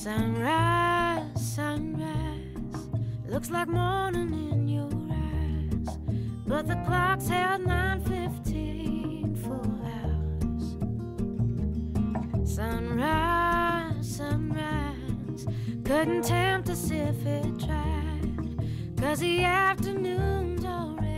Sunrise, sunrise, looks like morning in your eyes, but the clock's held 9:15 full hours. Sunrise, sunrise, couldn't tempt us if it tried, 'cause the afternoon's already